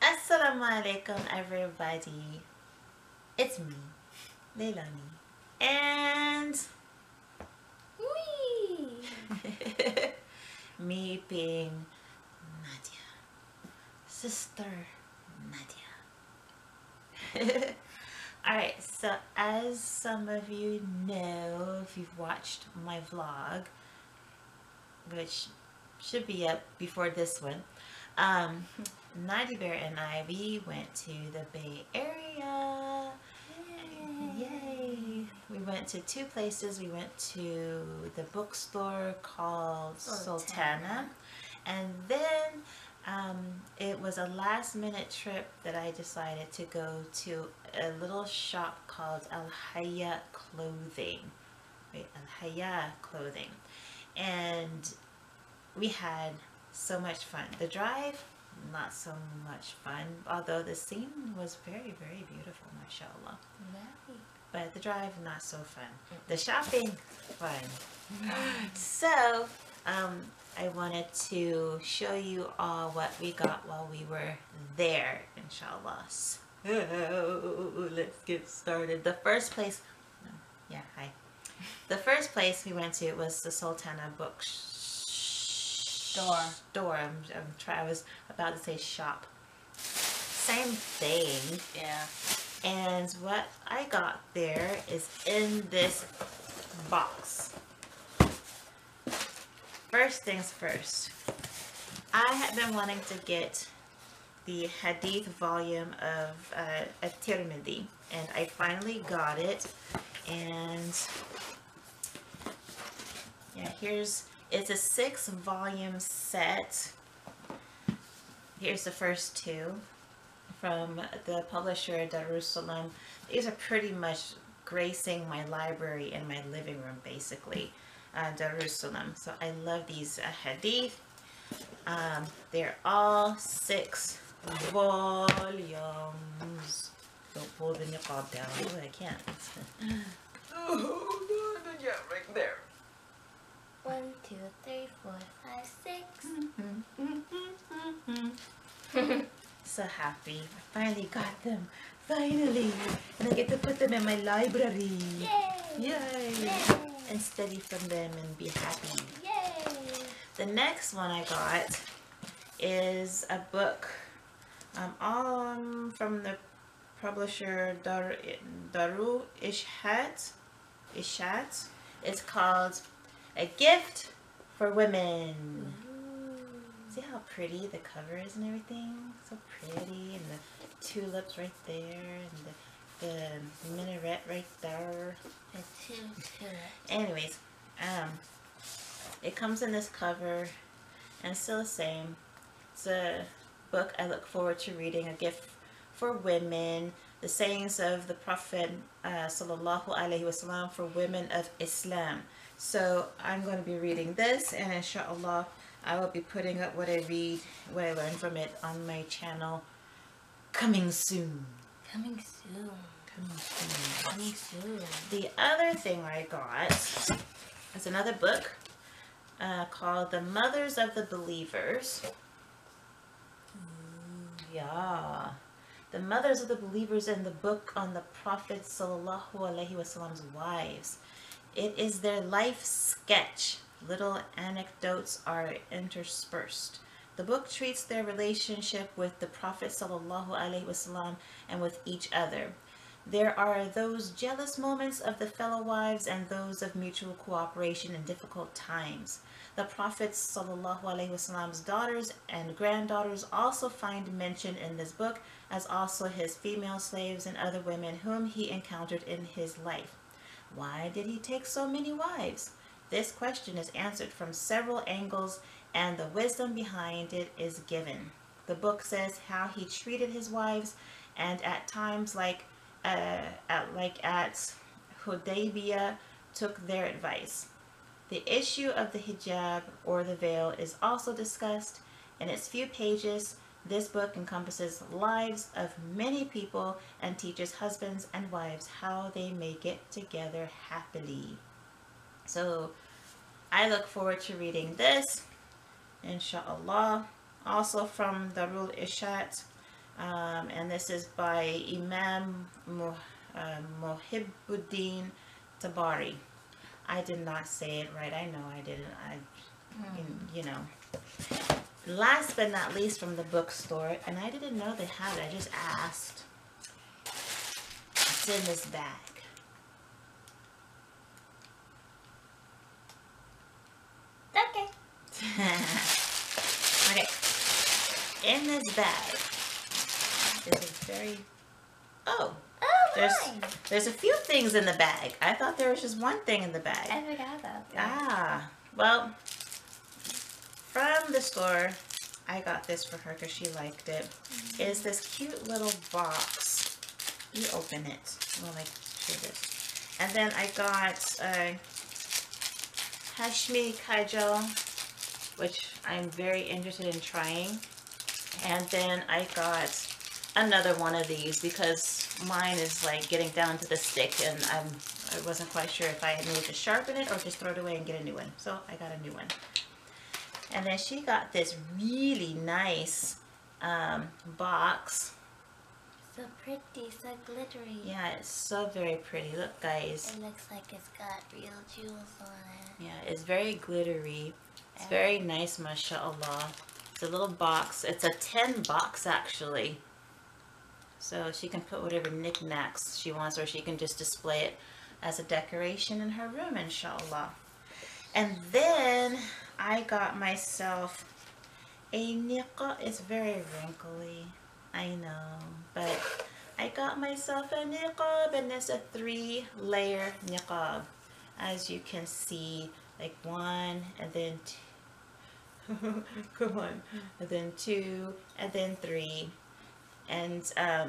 Assalamu alaikum everybody. It's me, Leilani. And me being Nadia. Sister Nadia. Alright, so as some of you know, if you've watched my vlog, which should be up before this one, Nadia Bear and I, we went to the Bay Area. Yay! We went to two places. We went to the bookstore called Sultana, and then it was a last minute trip that I decided to go to a little shop called Hayaa Clothing. Wait, Hayaa Clothing. And we had so much fun. The drive, not so much fun, although the scene was very, very beautiful, mashallah. But the drive, not so fun. The shopping, fun. So, I wanted to show you all what we got while we were there, inshallah. So, let's get started. The first place, the first place we went to was the Sultana Book Store. I was about to say shop. Same thing. Yeah. And what I got there is in this box. First things first. I had been wanting to get the Hadith volume of At-Tirmidhi, and I finally got it. And yeah, it's a 6-volume set. Here's the first two from the publisher Darussalam. These are pretty much gracing my library in my living room, basically. Darussalam. So I love these hadith. They're all 6 volumes. Don't pull the niqab down. Oh, I can't. Oh, yeah, right there. 1, 2, 3, 4, 5, 6. So happy. I finally got them. Finally. And I get to put them in my library. Yay! Yay! Yay! And study from them and be happy. Yay! The next one I got is a book from the publisher Daru Ishat. It's called A Gift for Women. Ooh. See how pretty the cover is and everything? So pretty. And the tulips right there. And the minaret right there. The two tulips. Anyways, it comes in this cover and it's still the same. It's a book I look forward to reading. A gift for women. The sayings of the Prophet sallallahu alaihi wasallam for women of Islam. So I'm going to be reading this, and inshallah I will be putting up what I read, what I learned from it on my channel coming soon. Coming soon. Coming soon. Coming soon. The other thing I got is another book called The Mothers of the Believers. Yeah. The Mothers of the Believers, in the book on the Prophet sallallahu alaihi wasallam's wives. It is their life sketch. Little anecdotes are interspersed. The book treats their relationship with the Prophet sallallahu alaihi wasallam and with each other. There are those jealous moments of the fellow wives and those of mutual cooperation in difficult times. The Prophet sallallahu alaihi wasallam's daughters and granddaughters also find mention in this book, as also his female slaves and other women whom he encountered in his life. Why did he take so many wives? This question is answered from several angles, and the wisdom behind it is given. The book says how he treated his wives, and at times like at Hudaybiyah took their advice. The issue of the hijab, or the veil, is also discussed. In its few pages, this book encompasses lives of many people and teaches husbands and wives how they make it together happily. So I look forward to reading this, inshallah. Also from Darul Ishat, And this is by Imam Mohibuddin Tabari. I did not say it right. I know I didn't. You know. Last but not least, from the bookstore, and I didn't know they had it. I just asked. It's in this bag. Okay. Okay. In this bag is a very... Oh. There's a few things in the bag. I thought there was just one thing in the bag. I forgot about that. Well, from the store, I got this for her because she liked it. It's this cute little box. You open it. Well, like, show this. And then I got Hashmi Kajal, which I'm very interested in trying. And then I got another one of these because mine is like getting down to the stick, and I wasn't quite sure if I needed to sharpen it or just throw it away and get a new one. So I got a new one. And then she got this really nice box. So pretty, so glittery. Yeah, it's so very pretty. Look, guys. It looks like it's got real jewels on it. Yeah, it's very glittery. It's very nice, mashallah. It's a little box. It's a 10 box, actually. So she can put whatever knickknacks she wants, or she can just display it as a decoration in her room, inshallah. And then I got myself a niqab. It's very wrinkly, I know, but I got myself a niqab, and it's a 3-layer niqab. As you can see, like 1, and then 2, come on, and then 2, and then 3. And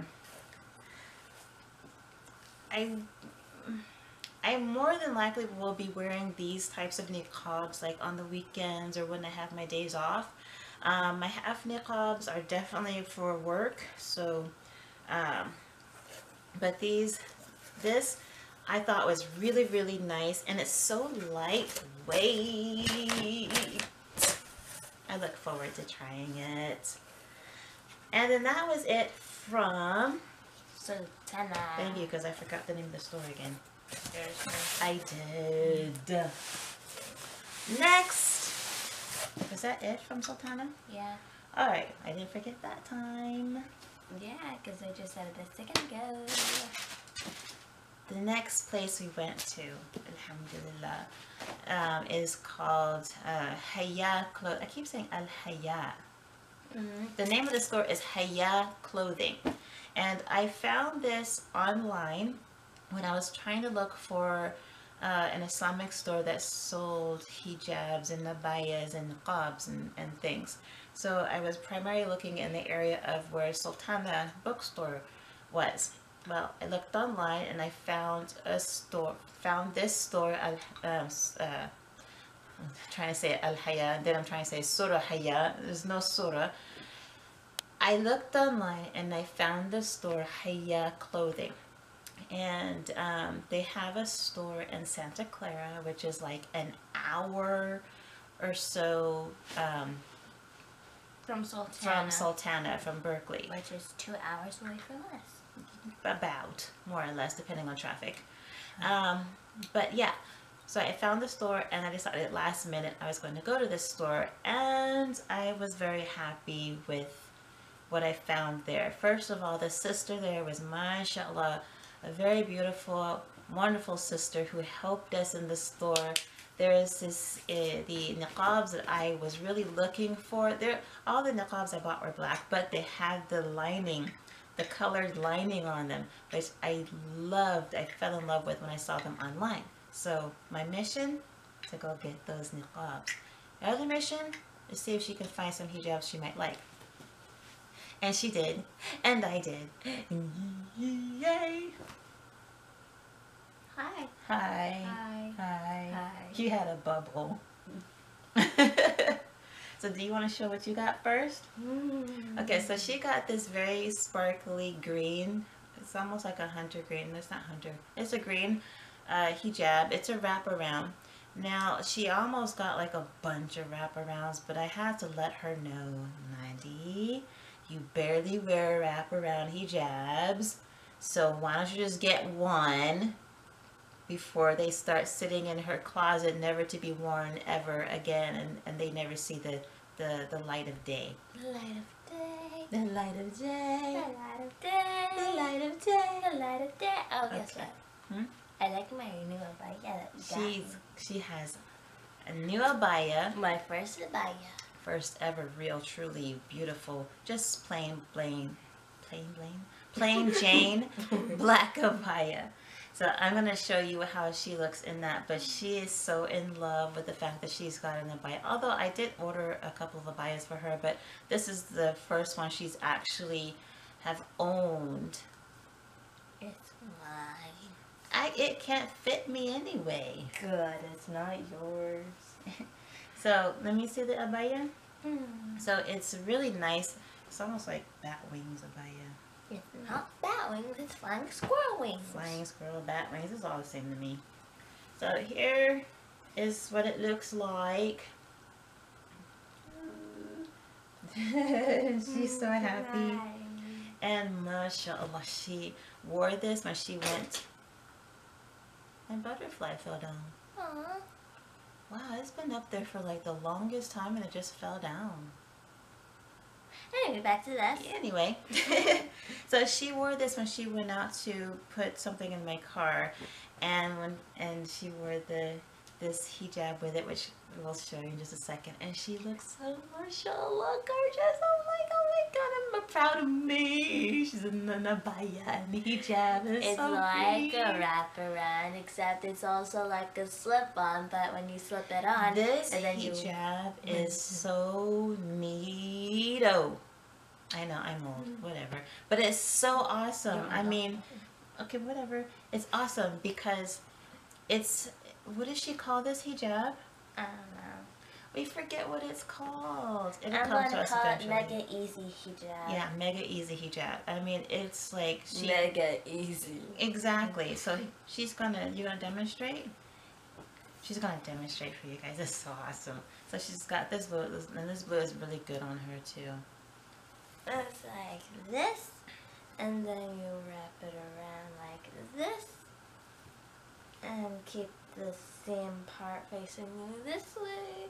I more than likely will be wearing these types of niqabs like on the weekends or when I have my days off. My half niqabs are definitely for work, so but this I thought was really, really nice, and it's so lightweight. I look forward to trying it. And then that was it from Sultana. Thank you, because I forgot the name of the store again. I did. Next. Was that it from Sultana? Yeah. Alright, I didn't forget that time. Yeah, because I just said it a second ago. The next place we went to, alhamdulillah, is called Hayaa Clothing. I keep saying Al-Hayaa. The name of the store is Hayaa Clothing. And I found this online when I was trying to look for an Islamic store that sold hijabs and nabayas and niqabs and things. So I was primarily looking in the area of where Sultana Book Store was. Well, I looked online and I found this store, I'm trying to say Al-Hayaa, and then I'm trying to say Surah Hayaa. There's no Surah. I looked online and I found the store Hayaa Clothing. And they have a store in Santa Clara, which is like an hour or so From Sultana. From Berkeley. Which is 2 hours away from us. About, more or less, depending on traffic. But yeah, so I found the store and I decided at last minute I was going to go to this store, and I was very happy with what I found there. First of all, the sister there was, mashallah, a very beautiful, wonderful sister who helped us in the store. There is this, the niqabs that I was really looking for. All the niqabs I bought were black, but they had the lining, the colored lining on them, which I loved. I fell in love with when I saw them online. So my mission, to go get those niqabs. The other mission is see if she can find some hijabs she might like. And she did, and I did. Yay! Hi. Hi. Hi. Hi. Hi. You had a bubble. So do you want to show what you got first? Okay, so she got this very sparkly green. It's almost like a hunter green. It's not hunter. It's a green hijab. It's a wraparound. Now, she almost got like a bunch of wraparounds, but I had to let her know, Nadi, You barely wear wraparound hijabs, so why don't you just get one before they start sitting in her closet, never to be worn ever again, and they never see the light of day. The light of day. The light of day. The light of day. The light of day. The light of day. Oh, guess Okay. what? I like my new abaya that you got me. She has a new abaya. My first abaya. First ever real, truly beautiful, just plain Jane black abaya. So I'm going to show you how she looks in that, but she is so in love with the fact that she's got an abaya. Although I did order a couple of abayas for her, but this is the first one she's actually have owned. It's mine. It can't fit me anyway. Good, it's not yours. So let me see the abaya. So it's really nice. It's almost like bat wings abaya. It's not bat wings, it's flying squirrel wings. Flying squirrel, bat wings, it's all the same to me. So here is what it looks like. She's so happy. And mashallah, she wore this when she went and butterfly fell down. Aww. Wow, it's been up there for like the longest time and it just fell down. Anyway, back to this. Anyway, so she wore this when she went out to put something in my car, and she wore this hijab with it, which we'll show you in just a second, and she looks so mashallah gorgeous. I'm like, oh my god, I'm proud of me. She's in an abaya and the hijab. It's so like pretty. a wraparound, except it's also like a slip-on, but when you slip it on, This and then hijab is so neato. I know, I'm old, whatever. But it's so awesome. I mean, okay, whatever. It's awesome because it's, what does she call this hijab? I don't know. We forget what it's called. It'll I'm come going to to us call it eventually. Mega Easy Hijab. Yeah, mega easy hijab. I mean, it's like she... Mega Easy. Exactly. So you gonna demonstrate? She's gonna demonstrate for you guys. It's so awesome. So she's got this blue, and this blue is really good on her too. It's like this, and then you wrap it around like this, and keep the same part facing you this way.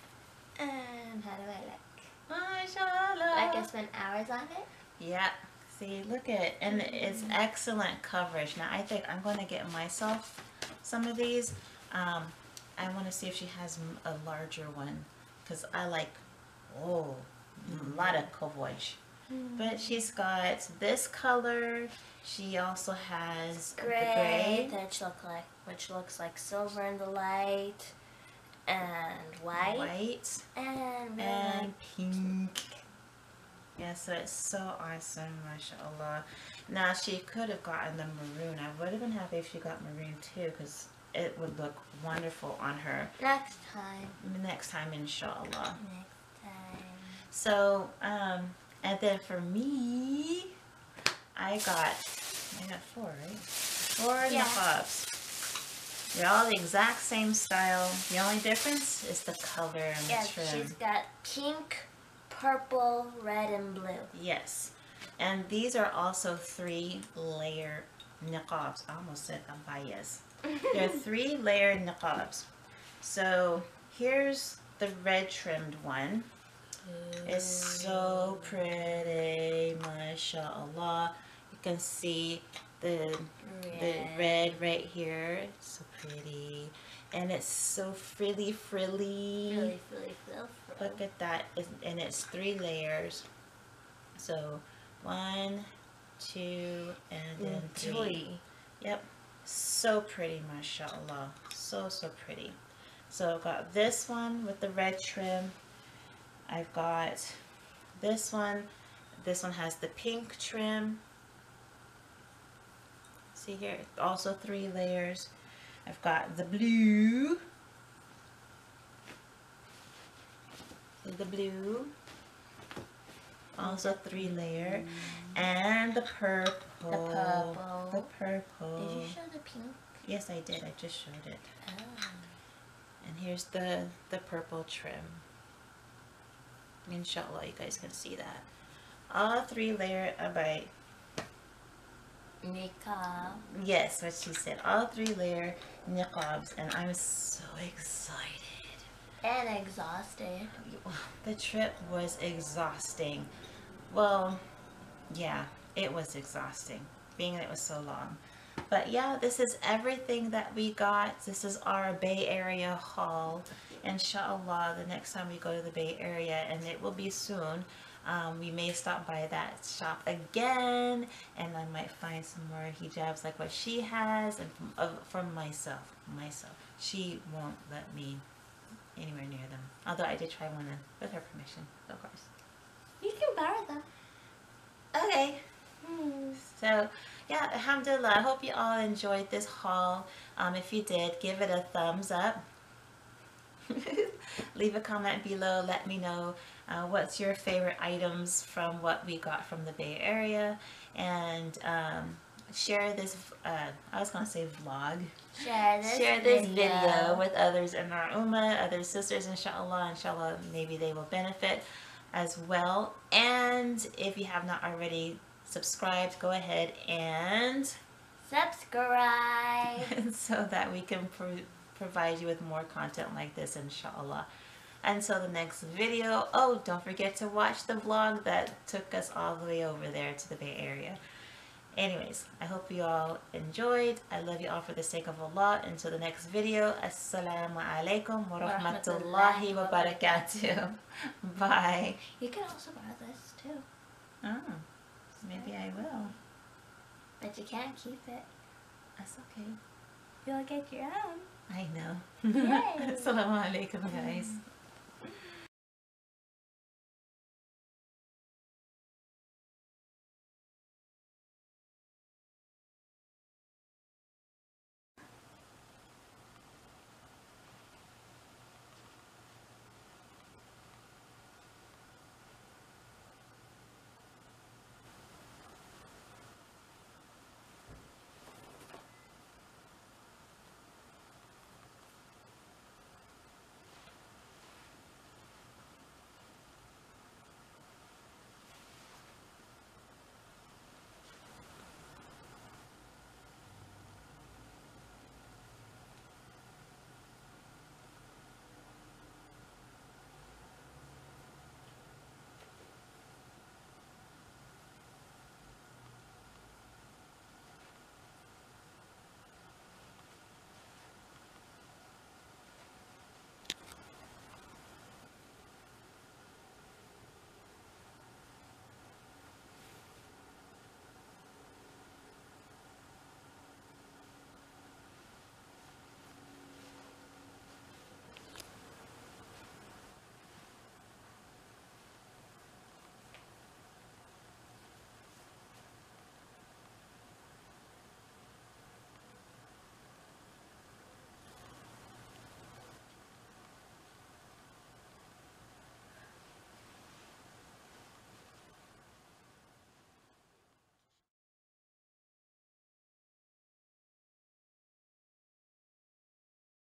And how do I look? Mashallah. I can spend hours on it. Yeah. See, look at it. And it's excellent coverage. Now, I think I'm going to get myself some of these. I want to see if she has a larger one. Because I like, a lot of coverage. But she's got this color. She also has Gray, which looks like silver in the light. And white. And red. And pink. Yeah, so it's so awesome, mashallah. Now, she could have gotten the maroon. I would have been happy if she got maroon too, because it would look wonderful on her. Next time. Next time, inshallah. Next time. So, and then for me, I got 4, right? 4 niqabs. They're all the exact same style. The only difference is the color and the trim. She's got pink, purple, red, and blue. Yes. And these are also 3-layer niqabs. I almost said abayas. They're 3-layer niqabs. So here's the red trimmed one. It's so pretty, mashallah. You can see the red right here. It's so pretty. And it's so frilly. Really. Look at that. And it's 3 layers. So 1, 2, and then 3. Yep. So pretty, mashallah. So pretty. So I've got this one with the red trim. I've got this one. This one has the pink trim. See here, also 3 layers. I've got the blue. The blue. Also 3-layer. And the purple. The purple. Did you show the pink? Yes, I did. I just showed it. Oh. And here's the purple trim. Inshallah, you guys can see that. all 3-layer abaya. Niqab. Yes, what she said. All 3-layer niqabs, and I'm so excited. And exhausted. The trip was exhausting. Well, yeah, it was exhausting, being that it was so long. But yeah, this is everything that we got. This is our Bay Area haul. Inshallah, the next time we go to the Bay Area, and it will be soon, we may stop by that shop again, and I might find some more hijabs like what she has, and from myself. She won't let me anywhere near them. Although I did try one with her permission, of course. You can borrow them. Okay. So, yeah, alhamdulillah. I hope you all enjoyed this haul. If you did, give it a thumbs up. Leave a comment below. Let me know what's your favorite items from what we got from the Bay Area. And share this, I was going to say vlog. Share this video with others in our ummah, other sisters, inshallah. Inshallah, maybe they will benefit as well. And if you have not already subscribed, go ahead and subscribe so that we can provide you with more content like this, inshallah. Until the next video. Oh, don't forget to watch the vlog that took us all the way over there to the Bay Area. Anyways, I hope you all enjoyed. I love you all for the sake of Allah. Until the next video, assalamu alaykum wa rahmatullahi wa barakatuh. Bye. You can also borrow this too. Oh, maybe I will. But you can't keep it. That's okay. You'll get your own. I know. Yay. Assalamu alaikum, guys.